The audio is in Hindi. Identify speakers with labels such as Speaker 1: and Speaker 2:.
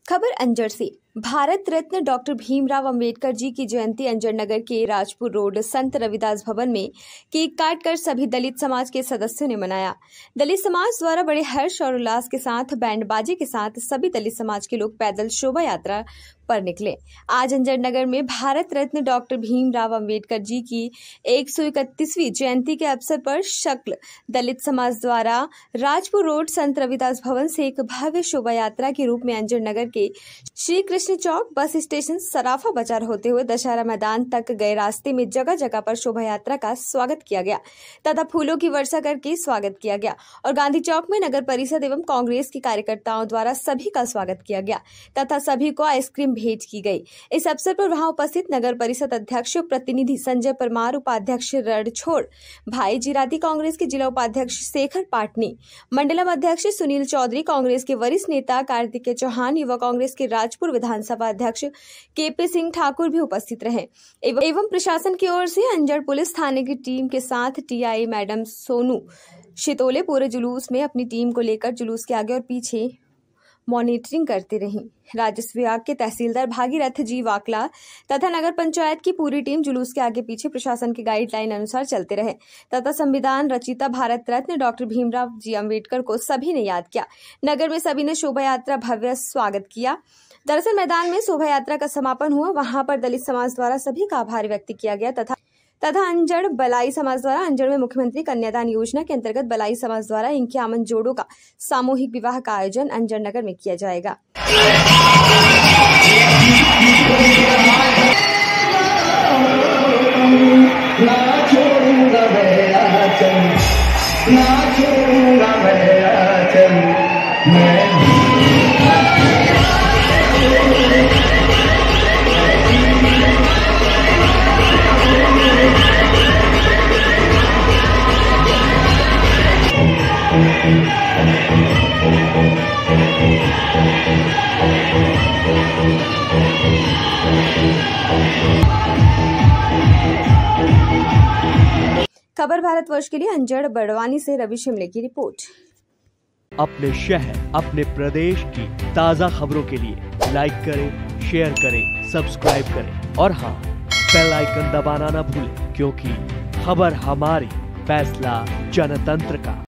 Speaker 1: खबर अंजड़ से। भारत रत्न डॉक्टर भीमराव अंबेडकर जी की जयंती अंजड़ नगर के राजपुर रोड संत रविदास भवन में केक काटकर सभी दलित समाज के सदस्यों ने मनाया। दलित समाज द्वारा बड़े हर्ष और उल्लास के साथ बैंड बाजे के साथ सभी दलित समाज के लोग पैदल शोभा यात्रा पर निकले। आज अंजड़ नगर में भारत रत्न डॉक्टर भीमराव अंबेडकर जी की 131वीं जयंती के अवसर पर शक्ल दलित समाज द्वारा राजपुर रोड संत रविदास भवन से एक भव्य शोभा यात्रा के रूप में अंजड़ नगर के श्री कृष्ण चौक बस स्टेशन सराफा बाजार होते हुए दशहरा मैदान तक गए रास्ते में जगह जगह पर शोभा यात्रा का स्वागत किया गया तथा फूलों की वर्षा करके स्वागत किया गया और गांधी चौक में नगर परिषद एवं कांग्रेस के कार्यकर्ताओं द्वारा सभी का स्वागत किया गया तथा सभी को आइसक्रीम भेंट की गई। इस अवसर पर वहां उपस्थित नगर परिषद अध्यक्ष प्रतिनिधि संजय परमार, उपाध्यक्ष रणछोड़ भाई जीराती, कांग्रेस के जिला उपाध्यक्ष शेखर पाटनी, मंडलम अध्यक्ष सुनील चौधरी, कांग्रेस के वरिष्ठ नेता कार्तिकेय चौहान, युवा कांग्रेस के राजपुर विधानसभा अध्यक्ष केपी सिंह ठाकुर भी उपस्थित रहे एवं प्रशासन की ओर से अंजड़ पुलिस थाने की टीम के साथ टीआई मैडम सोनू शितोले पूरे जुलूस में अपनी टीम को लेकर जुलूस के आगे और पीछे मॉनिटरिंग करती रहीं। राजस्व विभाग के तहसीलदार भागीरथ जी वाकला तथा नगर पंचायत की पूरी टीम जुलूस के आगे पीछे प्रशासन की गाइडलाइन अनुसार चलते रहे तथा संविधान रचिता भारत रत्न डॉक्टर भीमराव जी अंबेडकर को सभी ने याद किया। नगर में सभी ने शोभा यात्रा भव्य स्वागत किया। दरअसल मैदान में शोभा यात्रा का समापन हुआ, वहां पर दलित समाज द्वारा सभी का आभार व्यक्त किया गया तथा अंजड़ बलाई समाज द्वारा अंजड़ में मुख्यमंत्री कन्यादान योजना के अंतर्गत बलाई समाज द्वारा 51 जोड़ों का सामूहिक विवाह का आयोजन अंजड़ नगर में किया जाएगा। खबर भारतवर्ष के लिए अंजड़ बड़वानी से रवि शिमले की रिपोर्ट।
Speaker 2: अपने शहर, अपने प्रदेश की ताज़ा खबरों के लिए लाइक करें, शेयर करें, सब्सक्राइब करें और हाँ, बेल आइकन दबाना ना भूलें, क्योंकि खबर हमारी, फैसला जनतंत्र का।